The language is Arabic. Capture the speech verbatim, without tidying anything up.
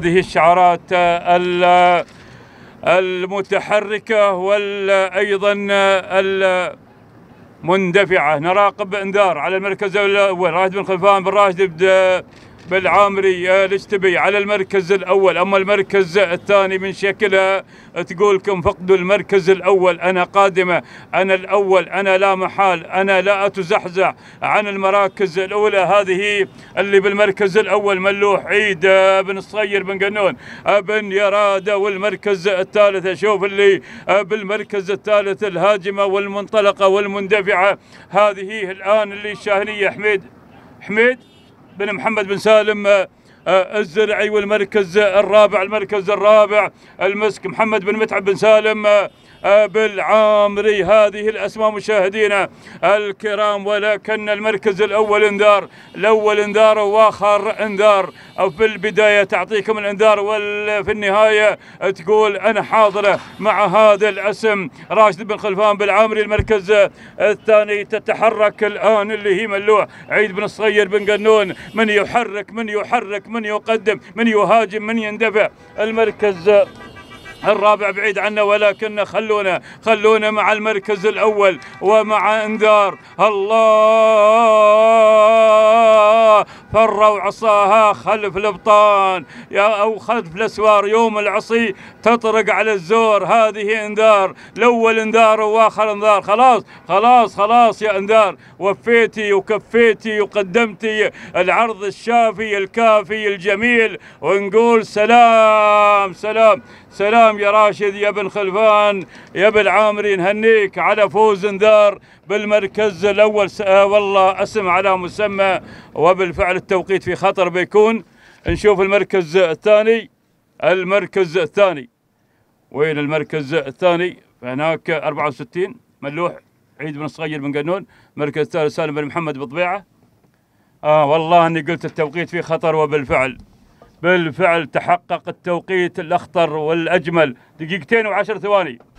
هذه الشعارات المتحركة وأيضا المندفعة. نراقب انذار على المركز الأول راشد بن خلفان بن راشد بالعامري الاشتبي على المركز الأول. أما المركز الثاني من شكلها تقولكم فقدوا المركز الأول. أنا قادمة، أنا الأول، أنا لا محال، أنا لا أتزحزح عن المراكز الأولى. هذه اللي بالمركز الأول ملوح عيد بن الصغير بن قنون بن يرادة. والمركز الثالث أشوف اللي بالمركز الثالث الهاجمة والمنطلقة والمندفعة. هذه الآن اللي الشاهنية حميد حميد بن محمد بن سالم الزرعي. والمركز الرابع المركز الرابع المسك محمد بن متعب بن سالم بالعامري. هذه الأسماء مشاهدينا الكرام. ولكن المركز الأول انذار، الأول انذار واخر انذار. في البداية تعطيكم الانذار وفي النهاية تقول أنا حاضرة مع هذا الاسم راشد بن خلفان بالعامري. المركز الثاني تتحرك الآن اللي هي ملوح عيد بن الصغير بن قنون. من يحرك من يحرك من يقدم من يهاجم من يندفع. المركز الرابع بعيد عنا، ولكن خلونا خلونا مع المركز الأول ومع انذار. الله فروا عصاها خلف الابطان يا او خلف الاسوار يوم العصي تطرق على الزور. هذه انذار، الاول انذار واخر انذار. خلاص خلاص خلاص يا انذار، وفيتي وكفيتي وقدمتي العرض الشافي الكافي الجميل. ونقول سلام سلام سلام يا راشد يا بن خلفان يا بالعامري. نهنيك على فوز انذار بالمركز الاول. والله اسم على مسمى، وبالفعل التوقيت في خطر بيكون. نشوف المركز الثاني. المركز الثاني وين المركز الثاني؟ هناك أربعة وستين ملوح عيد بن الصغير بن قنون. المركز الثالث سالم بن محمد بطبيعه. اه والله اني قلت التوقيت في خطر، وبالفعل بالفعل تحقق التوقيت الأخطر والأجمل. دقيقتين وعشر ثواني.